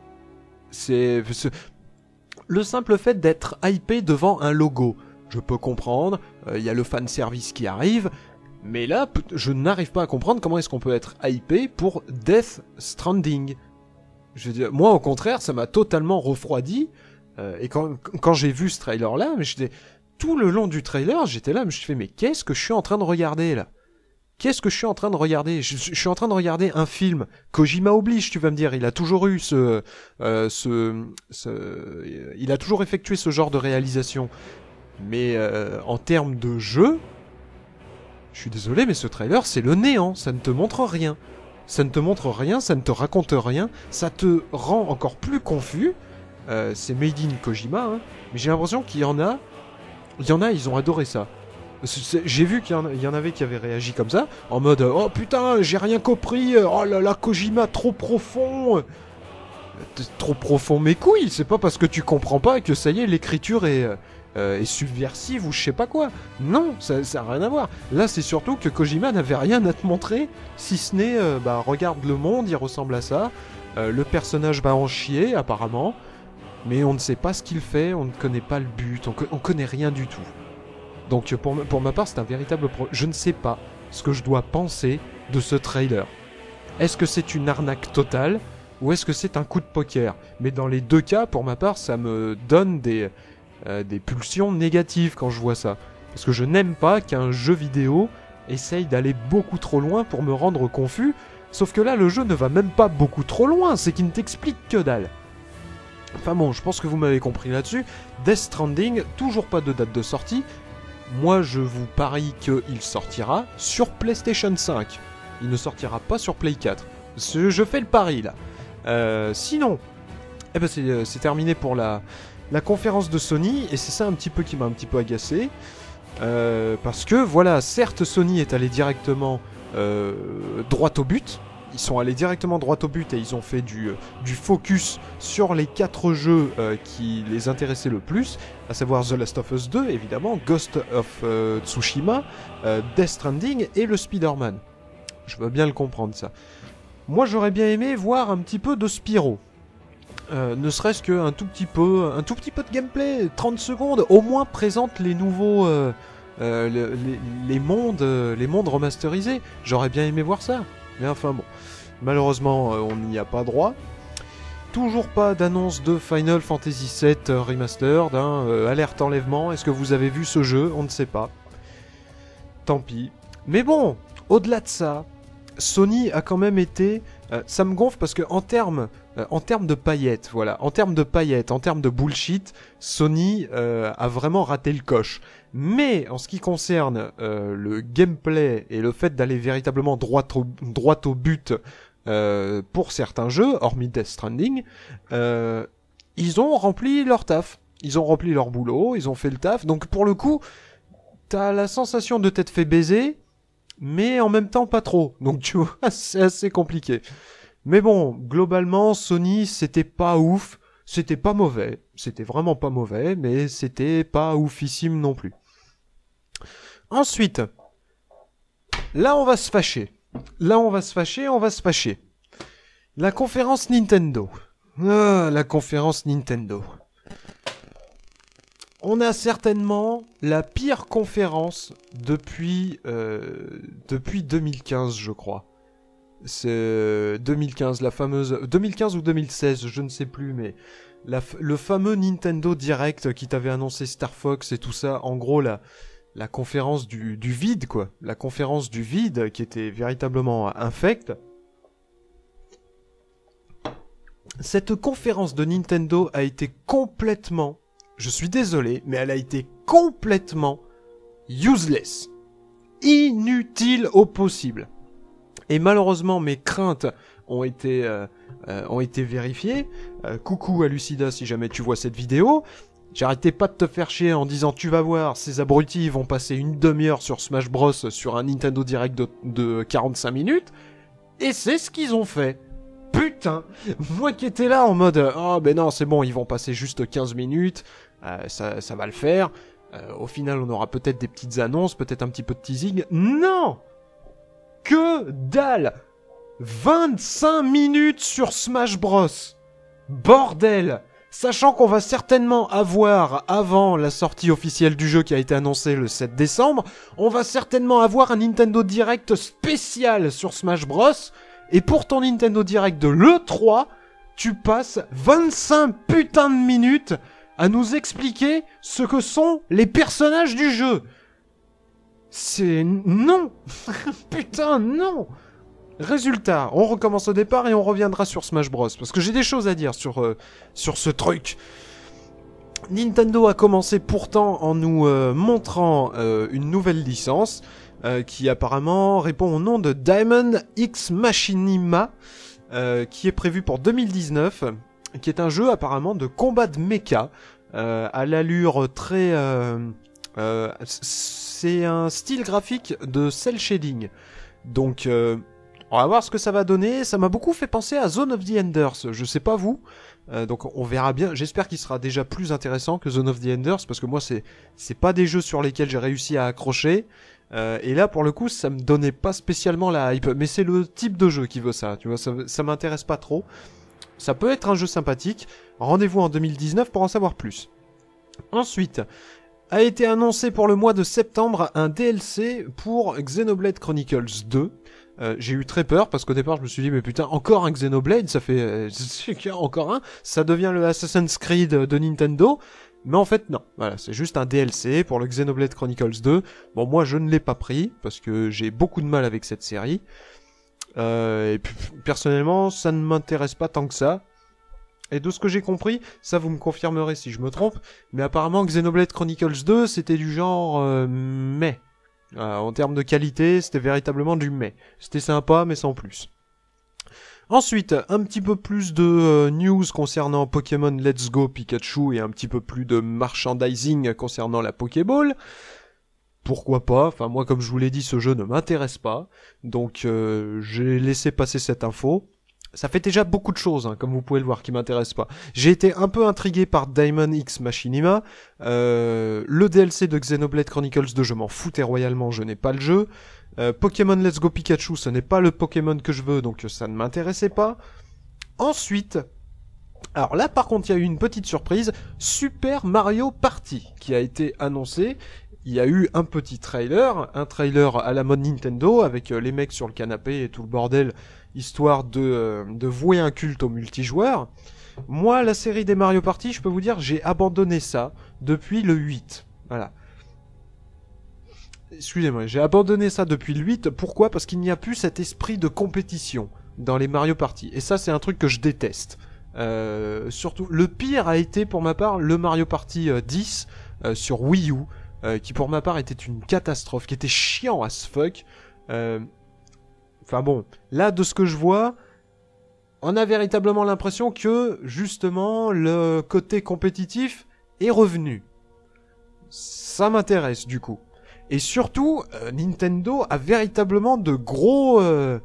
C'est le simple fait d'être hypé devant un logo. Je peux comprendre, il y a le fanservice qui arrive, mais là, je n'arrive pas à comprendre comment est-ce qu'on peut être hypé pour Death Stranding. Je veux dire, moi, au contraire, ça m'a totalement refroidi. Et quand j'ai vu ce trailer-là, tout le long du trailer, j'étais là, je me suis fait, mais qu'est-ce que je suis en train de regarder là? Qu'est-ce que je suis en train de regarder? Je suis en train de regarder un film. Kojima oblige, tu vas me dire. Il a toujours eu il a toujours effectué ce genre de réalisation. Mais en termes de jeu, je suis désolé, mais ce trailer, c'est le néant. Ça ne te montre rien. Ça ne te montre rien, ça ne te raconte rien. Ça te rend encore plus confus. C'est made in Kojima, hein. Mais j'ai l'impression qu'il y en a, ils ont adoré ça. J'ai vu qu'il y en avait qui avaient réagi comme ça, en mode « Oh putain, j'ai rien compris, oh là là, Kojima, trop profond !» Trop profond mes couilles, c'est pas parce que tu comprends pas que ça y est, l'écriture est subversive ou je sais pas quoi. Non, ça n'a rien à voir. Là, c'est surtout que Kojima n'avait rien à te montrer, si ce n'est, regarde le monde, il ressemble à ça, le personnage va en chier, apparemment, mais on ne sait pas ce qu'il fait, on ne connaît pas le but, on connaît rien du tout. Donc pour ma part, c'est un véritable problème. Je ne sais pas ce que je dois penser de ce trailer. Est-ce que c'est une arnaque totale ou est-ce que c'est un coup de poker? Mais dans les deux cas, pour ma part, ça me donne des pulsions négatives quand je vois ça. Parce que je n'aime pas qu'un jeu vidéo essaye d'aller beaucoup trop loin pour me rendre confus. Sauf que là, le jeu ne va même pas beaucoup trop loin, c'est qu'il ne t'explique que dalle. Enfin bon, je pense que vous m'avez compris là-dessus. Death Stranding, toujours pas de date de sortie. Moi, je vous parie qu'il sortira sur PlayStation 5. Il ne sortira pas sur Play 4. Je fais le pari, là. Sinon, Eh ben c'est terminé pour la conférence de Sony, et c'est ça un petit peu qui m'a un petit peu agacé. Parce que voilà, certes Sony est allé directement droit au but. Ils sont allés directement droit au but et ils ont fait du focus sur les 4 jeux qui les intéressaient le plus, à savoir The Last of Us 2 évidemment, Ghost of Tsushima, Death Stranding et le Spider-Man. Je veux bien le comprendre ça. Moi j'aurais bien aimé voir un petit peu de Spyro. Ne serait-ce qu'un tout petit peu de gameplay, 30 secondes, au moins présente les nouveaux les mondes remasterisés. J'aurais bien aimé voir ça. Mais enfin bon, malheureusement on n'y a pas droit. Toujours pas d'annonce de Final Fantasy VII Remastered, alerte enlèvement, est-ce que vous avez vu ce jeu? On ne sait pas. Tant pis. Mais bon, au-delà de ça, Sony a quand même été... ça me gonfle parce que en termes de paillettes, voilà, en termes de bullshit, Sony a vraiment raté le coche. Mais en ce qui concerne le gameplay et le fait d'aller véritablement droit au but pour certains jeux, hormis Death Stranding, ils ont rempli leur taf. Ils ont rempli leur boulot, ils ont fait le taf. Donc pour le coup, t'as la sensation de t'être fait baiser, mais en même temps pas trop. Donc tu vois, c'est assez compliqué. Mais bon, globalement, Sony, c'était pas ouf. C'était pas mauvais. C'était vraiment pas mauvais, mais c'était pas oufissime non plus. Ensuite, là on va se fâcher. La conférence Nintendo. Ah, la conférence Nintendo. On a certainement la pire conférence depuis 2015, je crois. C'est 2015, la fameuse... 2015 ou 2016, je ne sais plus, mais... le fameux Nintendo Direct qui t'avait annoncé Star Fox et tout ça, en gros, la conférence du vide, quoi. La conférence du vide qui était véritablement infecte. Cette conférence de Nintendo a été complètement... Je suis désolé, mais elle a été complètement useless. Inutile au possible. Et malheureusement, mes craintes ont été vérifiées. Coucou à Lucida si jamais tu vois cette vidéo. J'arrêtais pas de te faire chier en disant tu vas voir, ces abrutis vont passer une demi-heure sur Smash Bros sur un Nintendo Direct de 45 minutes. Et c'est ce qu'ils ont fait. Putain, moi qui étais là en mode oh ben non c'est bon, ils vont passer juste 15 minutes, ça va le faire. Au final on aura peut-être des petites annonces, peut-être un petit peu de teasing. Non! Que dalle! 25 minutes sur Smash Bros. Bordel! Sachant qu'on va certainement avoir, avant la sortie officielle du jeu qui a été annoncée le 7 décembre, on va certainement avoir un Nintendo Direct spécial sur Smash Bros. Et pour ton Nintendo Direct de l'E3, tu passes 25 putains de minutes à nous expliquer ce que sont les personnages du jeu. C'est... non. Putain, non. Résultat, on recommence au départ et on reviendra sur Smash Bros. Parce que j'ai des choses à dire sur ce truc. Nintendo a commencé pourtant en nous montrant une nouvelle licence qui apparemment répond au nom de Diamond X Machinima, qui est prévu pour 2019, qui est un jeu apparemment de combat de mecha, à l'allure très... c'est un style graphique de cel shading. Donc on va voir ce que ça va donner. Ça m'a beaucoup fait penser à Zone of the Enders. Je sais pas vous. Donc on verra bien. J'espère qu'il sera déjà plus intéressant que Zone of the Enders, parce que moi c'est pas des jeux sur lesquels j'ai réussi à accrocher. Et là pour le coup ça me donnait pas spécialement la hype. Mais c'est le type de jeu qui veut ça. Tu vois, ça m'intéresse pas trop. Ça peut être un jeu sympathique. Rendez-vous en 2019 pour en savoir plus. Ensuite, a été annoncé pour le mois de septembre un DLC pour Xenoblade Chronicles 2. J'ai eu très peur parce qu'au départ je me suis dit mais putain encore un Xenoblade, ça fait encore un, ça devient le Assassin's Creed de Nintendo. Mais en fait non, voilà, c'est juste un DLC pour le Xenoblade Chronicles 2. Bon moi je ne l'ai pas pris parce que j'ai beaucoup de mal avec cette série. Et puis, personnellement ça ne m'intéresse pas tant que ça. Et de ce que j'ai compris, ça vous me confirmerez si je me trompe, mais apparemment Xenoblade Chronicles 2 c'était du genre mais. En termes de qualité, c'était véritablement du mais. C'était sympa, mais sans plus. Ensuite, un petit peu plus de news concernant Pokémon Let's Go Pikachu et un petit peu plus de merchandising concernant la Pokéball. Pourquoi pas? Enfin, moi, comme je vous l'ai dit, ce jeu ne m'intéresse pas. Donc, j'ai laissé passer cette info. Ça fait déjà beaucoup de choses, hein, comme vous pouvez le voir, qui m'intéressent pas. J'ai été un peu intrigué par Diamond X Machinima. Le DLC de Xenoblade Chronicles 2, je m'en foutais royalement, je n'ai pas le jeu. Pokémon Let's Go Pikachu, ce n'est pas le Pokémon que je veux, donc ça ne m'intéressait pas. Ensuite, alors là par contre il y a eu une petite surprise, Super Mario Party, qui a été annoncé. Il y a eu un petit trailer, un trailer à la mode Nintendo, avec les mecs sur le canapé et tout le bordel, histoire de vouer un culte au multijoueur. Moi, la série des Mario Party, je peux vous dire, j'ai abandonné ça depuis le 8. Voilà. Excusez-moi, j'ai abandonné ça depuis le 8. Pourquoi? Parce qu'il n'y a plus cet esprit de compétition dans les Mario Party. Et ça, c'est un truc que je déteste. Surtout, le pire a été pour ma part le Mario Party 10 sur Wii U, qui pour ma part était une catastrophe, qui était chiant as fuck. Enfin bon, là de ce que je vois, on a véritablement l'impression que justement le côté compétitif est revenu. Ça m'intéresse du coup. Et surtout, Nintendo a véritablement de grosses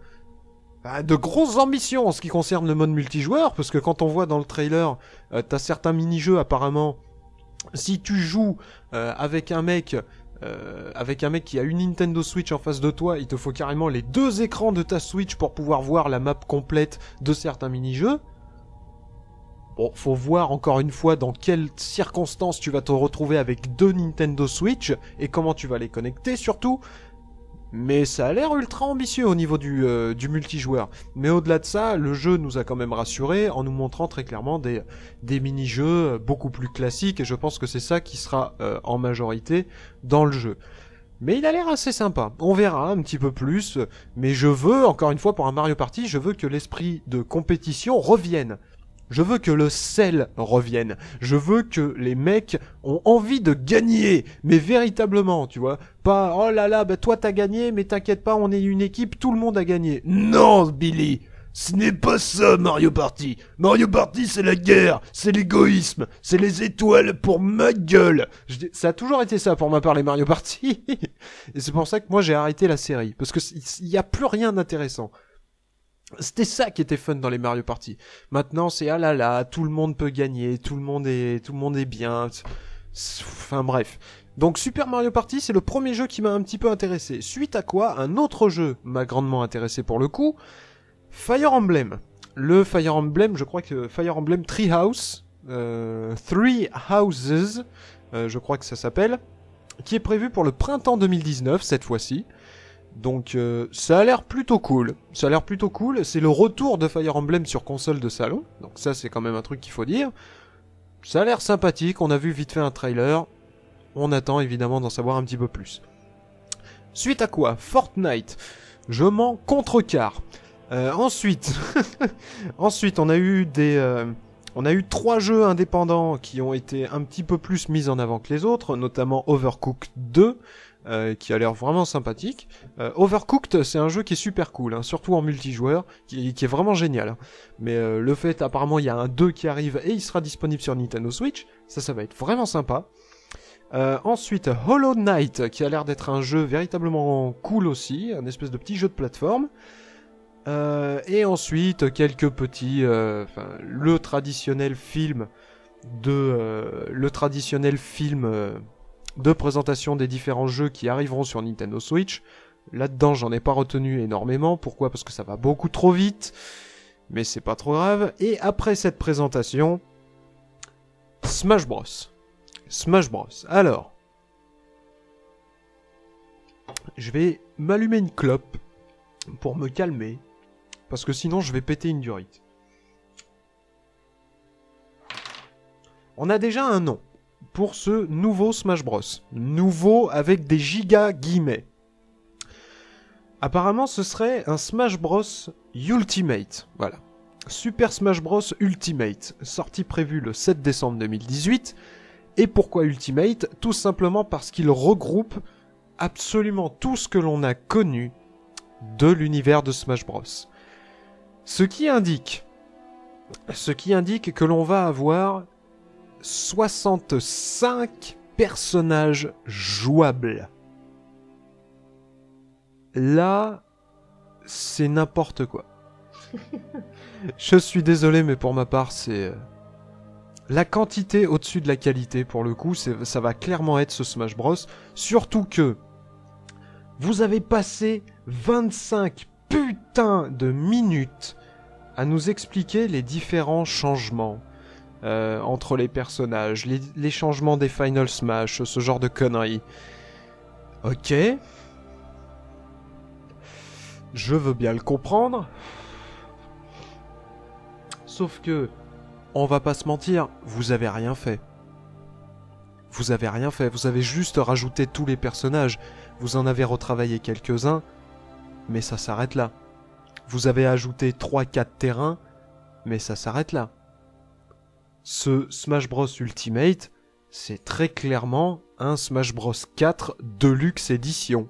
ambitions en ce qui concerne le mode multijoueur, parce que quand on voit dans le trailer, t'as certains mini-jeux apparemment, si tu joues avec un mec qui a une Nintendo Switch en face de toi, il te faut carrément les 2 écrans de ta Switch pour pouvoir voir la map complète de certains mini-jeux. Bon, faut voir encore une fois dans quelles circonstances tu vas te retrouver avec 2 Nintendo Switch et comment tu vas les connecter surtout. Mais ça a l'air ultra ambitieux au niveau du multijoueur. Mais au-delà de ça, le jeu nous a quand même rassurés en nous montrant très clairement des mini-jeux beaucoup plus classiques. Et je pense que c'est ça qui sera en majorité dans le jeu. Mais il a l'air assez sympa. On verra un petit peu plus. Mais je veux, encore une fois pour un Mario Party, je veux que l'esprit de compétition revienne. Je veux que le sel revienne. Je veux que les mecs ont envie de gagner. Mais véritablement, tu vois. Pas, oh là là, bah toi t'as gagné, mais t'inquiète pas, on est une équipe, tout le monde a gagné. Non, Billy, ce n'est pas ça Mario Party. Mario Party c'est la guerre, c'est l'égoïsme, c'est les étoiles pour ma gueule. Ça a toujours été ça pour ma part les Mario Party. Et c'est pour ça que moi j'ai arrêté la série. Parce que il y a plus rien d'intéressant. C'était ça qui était fun dans les Mario Party. Maintenant, c'est ah là là, tout le monde peut gagner, tout le monde est bien. Enfin bref. Donc Super Mario Party, c'est le premier jeu qui m'a un petit peu intéressé. Suite à quoi, un autre jeu m'a grandement intéressé pour le coup, Fire Emblem. Le Fire Emblem, je crois que Fire Emblem Three Houses, je crois que ça s'appelle, qui est prévu pour le printemps 2019 cette fois-ci. Donc ça a l'air plutôt cool. Ça a l'air plutôt cool. C'est le retour de Fire Emblem sur console de salon. Donc ça c'est quand même un truc qu'il faut dire. Ça a l'air sympathique. On a vu vite fait un trailer. On attend évidemment d'en savoir un petit peu plus. Suite à quoi? Fortnite. Je m'en contrecarre. Ensuite, on a eu 3 jeux indépendants qui ont été un petit peu plus mis en avant que les autres, notamment Overcooked 2. Qui a l'air vraiment sympathique. Overcooked, c'est un jeu qui est super cool, hein, surtout en multijoueur, qui est vraiment génial. Hein. Mais le fait, apparemment, il y a un 2 qui arrive et il sera disponible sur Nintendo Switch, ça va être vraiment sympa. Ensuite, Hollow Knight, qui a l'air d'être un jeu véritablement cool aussi, un espèce de petit jeu de plateforme. Et ensuite, quelques petits... le traditionnel film de présentation des différents jeux qui arriveront sur Nintendo Switch. Là-dedans, j'en ai pas retenu énormément. Pourquoi? Parce que ça va beaucoup trop vite. Mais c'est pas trop grave. Et après cette présentation, Smash Bros. Smash Bros. Alors, je vais m'allumer une clope pour me calmer. Parce que sinon, je vais péter une durite. On a déjà un nom pour ce nouveau Smash Bros. Nouveau avec des giga guillemets. Apparemment, ce serait un Smash Bros Ultimate. Voilà. Super Smash Bros Ultimate. Sortie prévue le 7 décembre 2018. Et pourquoi Ultimate? Tout simplement parce qu'il regroupe absolument tout ce que l'on a connu de l'univers de Smash Bros. Ce qui indique que l'on va avoir 65 personnages jouables. Là, c'est n'importe quoi. Je suis désolé, mais pour ma part, c'est... La quantité au-dessus de la qualité, pour le coup, ça va clairement être ce Smash Bros. Surtout que vous avez passé 25 putains de minutes à nous expliquer les différents changements entre les personnages, les changements des Final Smash, ce genre de conneries. Ok. Je veux bien le comprendre. Sauf que, on va pas se mentir, vous avez rien fait. Vous avez rien fait, vous avez juste rajouté tous les personnages. Vous en avez retravaillé quelques-uns, mais ça s'arrête là. Vous avez ajouté 3-4 terrains, mais ça s'arrête là. Ce Smash Bros Ultimate, c'est très clairement un Smash Bros 4 Deluxe Edition.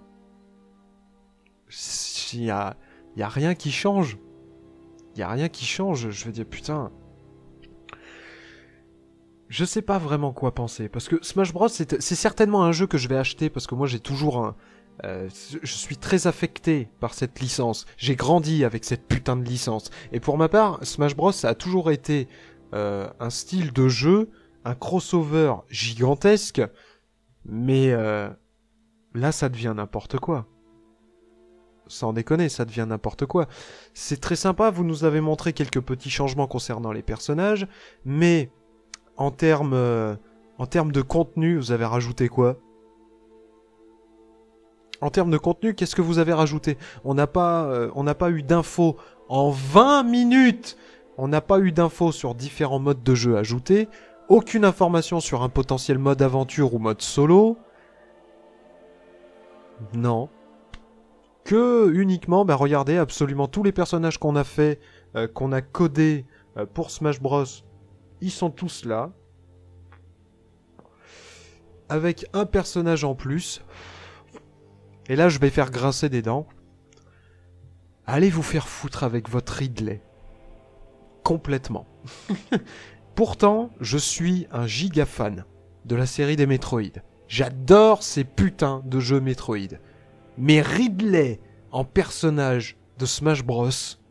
Il y a rien qui change. Il y a rien qui change, je veux dire, putain. Je sais pas vraiment quoi penser, parce que Smash Bros, c'est certainement un jeu que je vais acheter, parce que moi j'ai toujours un... je suis très affecté par cette licence. J'ai grandi avec cette putain de licence. Et pour ma part, Smash Bros, ça a toujours été un style de jeu, un crossover gigantesque, mais là ça devient n'importe quoi. Sans déconner, ça devient n'importe quoi. C'est très sympa, vous nous avez montré quelques petits changements concernant les personnages, mais en termes de contenu, vous avez rajouté quoi ? En termes de contenu, qu'est-ce que vous avez rajouté ? On n'a pas eu d'infos en 20 minutes. On n'a pas eu d'infos sur différents modes de jeu ajoutés. Aucune information sur un potentiel mode aventure ou mode solo. Non. Que uniquement, regardez, absolument tous les personnages qu'on a fait, qu'on a codés pour Smash Bros, ils sont tous là. Avec un personnage en plus. Et là, je vais faire grincer des dents. Allez vous faire foutre avec votre Ridley. Complètement. Pourtant, je suis un giga fan de la série des Metroid. J'adore ces putains de jeux Metroid. Mais Ridley en personnage de Smash Bros,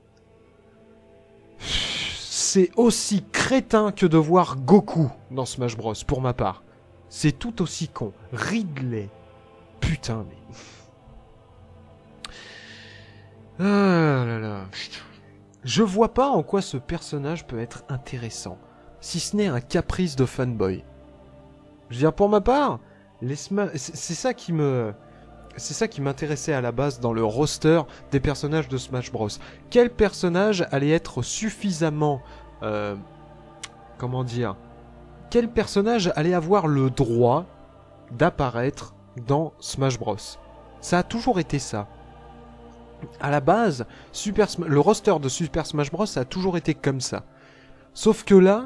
c'est aussi crétin que de voir Goku dans Smash Bros, pour ma part. C'est tout aussi con. Ridley. Putain, mais... Ah là là. Je vois pas en quoi ce personnage peut être intéressant, si ce n'est un caprice de fanboy. Je veux dire, pour ma part, c'est ça qui m'intéressait à la base dans le roster des personnages de Smash Bros. Quel personnage allait être suffisamment... comment dire ? Quel personnage allait avoir le droit d'apparaître dans Smash Bros. Ça a toujours été ça. À la base, le roster de Super Smash Bros. Ça a toujours été comme ça. Sauf que là,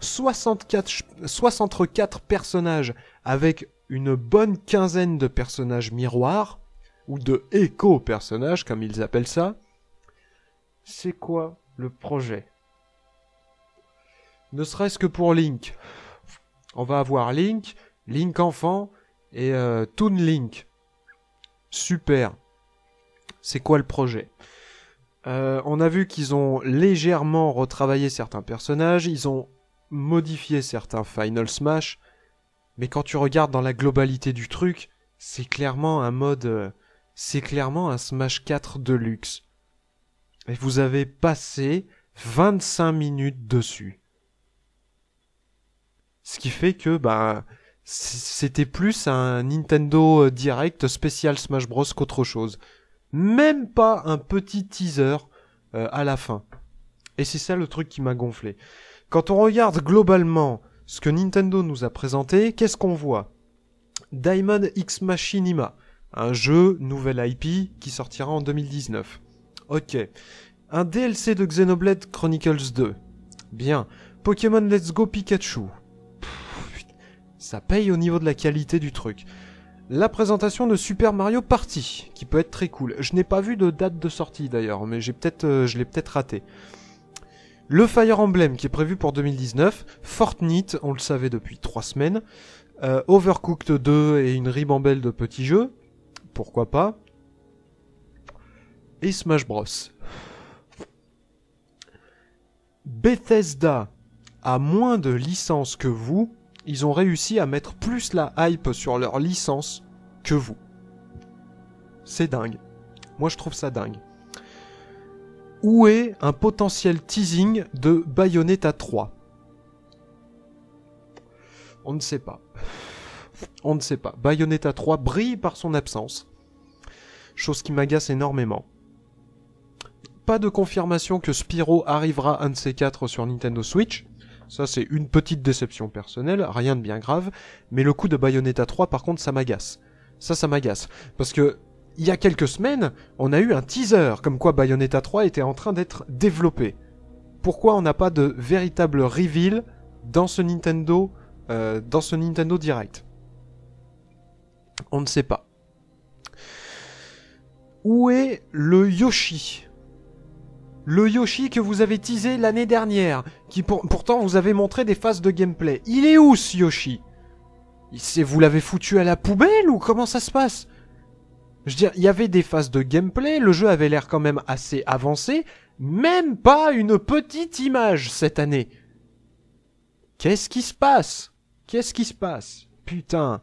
64 personnages avec une bonne quinzaine de personnages miroirs, ou de éco-personnages, comme ils appellent ça. C'est quoi le projet ? Ne serait-ce que pour Link. On va avoir Link, Link enfant et Toon Link. Super. C'est quoi le projet ? On a vu qu'ils ont légèrement retravaillé certains personnages, ils ont modifié certains Final Smash, mais quand tu regardes dans la globalité du truc, c'est clairement un mode... c'est clairement un Smash 4 Deluxe. Et vous avez passé 25 minutes dessus. Ce qui fait que, c'était plus un Nintendo Direct spécial Smash Bros qu'autre chose. Même pas un petit teaser à la fin. Et c'est ça le truc qui m'a gonflé. Quand on regarde globalement ce que Nintendo nous a présenté, qu'est-ce qu'on voit ? Diamond X Machinima, un jeu, nouvelle IP, qui sortira en 2019. Ok. Un DLC de Xenoblade Chronicles 2. Bien. Pokémon Let's Go Pikachu. Ça paye au niveau de la qualité du truc. La présentation de Super Mario Party, qui peut être très cool. Je n'ai pas vu de date de sortie d'ailleurs, mais je l'ai peut-être raté. Le Fire Emblem qui est prévu pour 2019, Fortnite, on le savait depuis 3 semaines, Overcooked 2 et une ribambelle de petits jeux, pourquoi pas, et Smash Bros. Bethesda a moins de licences que vous, ils ont réussi à mettre plus la hype sur leur licence que vous. C'est dingue. Moi je trouve ça dingue. Où est un potentiel teasing de Bayonetta 3 ? On ne sait pas. On ne sait pas. Bayonetta 3 brille par son absence. Chose qui m'agace énormément. Pas de confirmation que Spyro arrivera un de ces 4 sur Nintendo Switch. Ça c'est une petite déception personnelle, rien de bien grave. Mais le coup de Bayonetta 3 par contre ça m'agace. Ça m'agace. Parce que il y a quelques semaines, on a eu un teaser comme quoi Bayonetta 3 était en train d'être développé. Pourquoi on n'a pas de véritable reveal dans ce Nintendo Direct ? On ne sait pas. Où est le Yoshi ? Le Yoshi que vous avez teasé l'année dernière, qui pourtant vous avez montré des phases de gameplay. Il est où ce Yoshi ? Vous l'avez foutu à la poubelle ou comment ça se passe ? Je veux dire, il y avait des phases de gameplay, le jeu avait l'air quand même assez avancé, même pas une petite image cette année. Qu'est-ce qui se passe ? Qu'est-ce qui se passe ? Putain.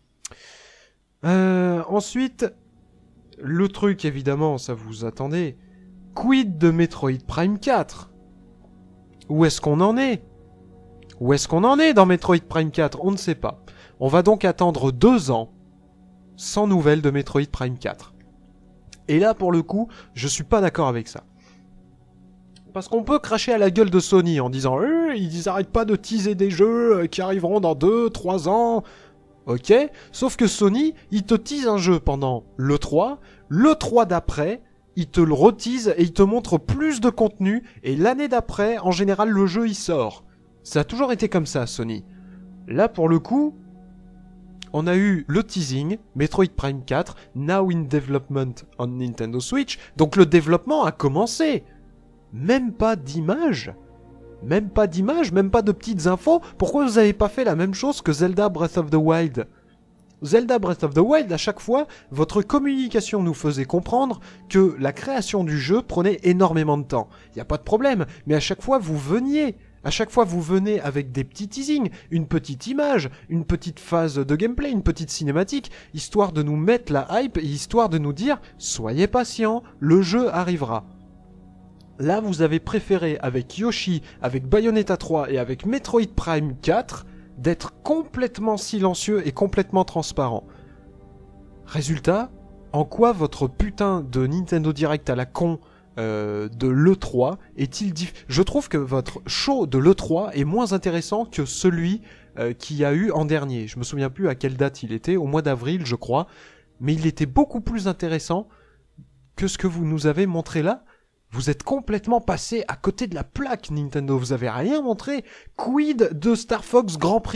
Ensuite, le truc évidemment, ça vous attendez. Quid de Metroid Prime 4 ? Où est-ce qu'on en est ? Où est-ce qu'on en est dans Metroid Prime 4 ? On ne sait pas. On va donc attendre 2 ans sans nouvelles de Metroid Prime 4. Et là, pour le coup, je suis pas d'accord avec ça. Parce qu'on peut cracher à la gueule de Sony en disant ils arrêtent pas de teaser des jeux qui arriveront dans 2-3 ans. Ok, sauf que Sony, il te tease un jeu pendant le 3 d'après, il te le retease et il te montre plus de contenu, et l'année d'après, en général, le jeu il sort. Ça a toujours été comme ça, Sony. Là, pour le coup, on a eu le teasing, Metroid Prime 4, now in development on Nintendo Switch, donc le développement a commencé. Même pas d'image. Même pas d'image, même pas de petites infos. Pourquoi vous avez pas fait la même chose que Zelda Breath of the Wild ? Zelda Breath of the Wild, à chaque fois, votre communication nous faisait comprendre que la création du jeu prenait énormément de temps. Y a pas de problème, mais à chaque fois vous veniez. À chaque fois, vous venez avec des petits teasings, une petite image, une petite phase de gameplay, une petite cinématique, histoire de nous mettre la hype et histoire de nous dire « Soyez patients, le jeu arrivera ». Là, vous avez préféré, avec Yoshi, avec Bayonetta 3 et avec Metroid Prime 4, d'être complètement silencieux et complètement transparent. Résultat, en quoi votre putain de Nintendo Direct à la con de l'E3 est-il Je trouve que votre show de l'E3 est moins intéressant que celui qu'il y a eu en dernier. Je me souviens plus à quelle date il était, au mois d'avril je crois, mais il était beaucoup plus intéressant que ce que vous nous avez montré là. Vous êtes complètement passé à côté de la plaque, Nintendo. Vous avez rien montré. Quid de Star Fox Grand Prix ?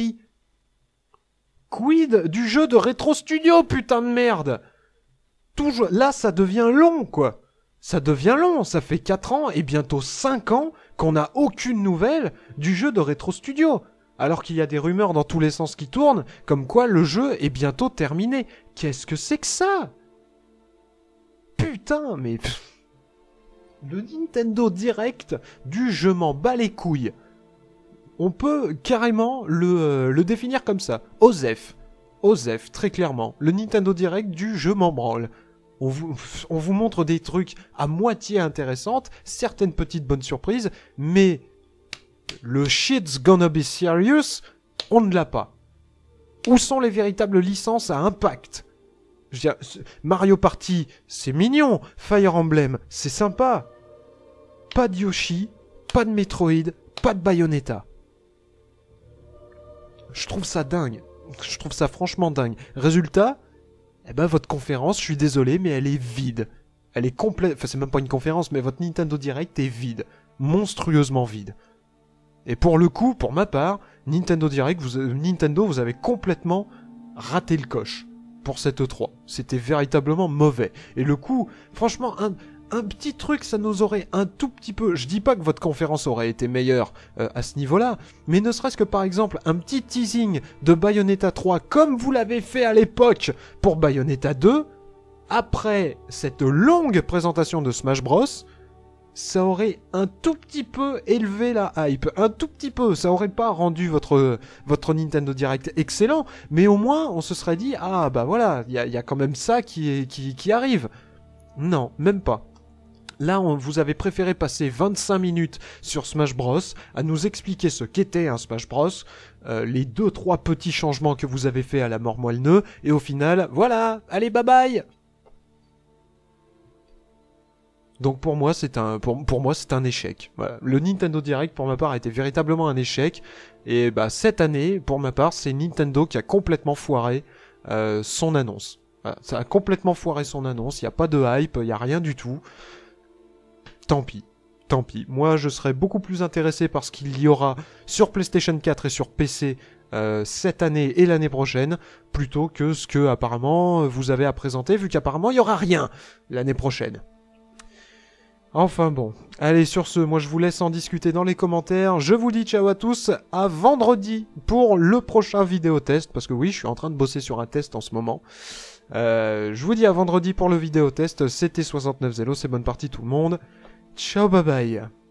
Quid du jeu de Retro Studio, putain de merde ? Toujours... Là, ça devient long, quoi. Ça devient long. Ça fait 4 ans et bientôt 5 ans qu'on n'a aucune nouvelle du jeu de Retro Studio. Alors qu'il y a des rumeurs dans tous les sens qui tournent, comme quoi le jeu est bientôt terminé. Qu'est-ce que c'est que ça ? Putain, mais... Le Nintendo Direct du je m'en bats les couilles. On peut carrément le définir comme ça. OZEF. OZEF, très clairement. Le Nintendo Direct du je m'en branle. On vous montre des trucs à moitié intéressantes, certaines petites bonnes surprises, mais le shit's gonna be serious, on ne l'a pas. Où sont les véritables licences à impact ? Je veux dire, Mario Party, c'est mignon. Fire Emblem, c'est sympa. Pas de Yoshi, pas de Metroid, pas de Bayonetta. Je trouve ça dingue. Je trouve ça franchement dingue. Résultat, eh ben votre conférence, je suis désolé, mais elle est vide. Elle est complète. Enfin, c'est même pas une conférence, mais votre Nintendo Direct est vide. Monstrueusement vide. Et pour le coup, pour ma part, Nintendo Direct, Nintendo, vous avez complètement raté le coche. pour cette E3. C'était véritablement mauvais. Et le coup, franchement, un petit truc, ça nous aurait un tout petit peu... Je dis pas que votre conférence aurait été meilleure à ce niveau-là, mais ne serait-ce que par exemple un petit teasing de Bayonetta 3, comme vous l'avez fait à l'époque pour Bayonetta 2, après cette longue présentation de Smash Bros, ça aurait un tout petit peu élevé la hype, un tout petit peu, ça aurait pas rendu votre Nintendo Direct excellent, mais au moins on se serait dit, ah bah voilà, il y a quand même ça qui arrive. Non, même pas. Là, vous avez préféré passer 25 minutes sur Smash Bros, à nous expliquer ce qu'était un Smash Bros, les 2-3 petits changements que vous avez fait à la mort moelle-neu, et au final, voilà, allez bye bye. Donc pour moi c'est un échec. Voilà. Le Nintendo Direct pour ma part a été véritablement un échec. Et bah cette année, pour ma part, c'est Nintendo qui a complètement foiré son annonce. Voilà. Ça a complètement foiré son annonce. Il n'y a pas de hype, il n'y a rien du tout. Tant pis. Tant pis. Moi je serais beaucoup plus intéressé par ce qu'il y aura sur PlayStation 4 et sur PC cette année et l'année prochaine, plutôt que ce que apparemment vous avez à présenter, vu qu'apparemment il n'y aura rien l'année prochaine. Enfin bon, allez sur ce, moi je vous laisse en discuter dans les commentaires, je vous dis ciao à tous, à vendredi pour le prochain vidéo test, parce que oui, je suis en train de bosser sur un test en ce moment. Je vous dis à vendredi pour le vidéo test, c'était 69 Zelo, c'est bonne partie tout le monde, ciao bye bye.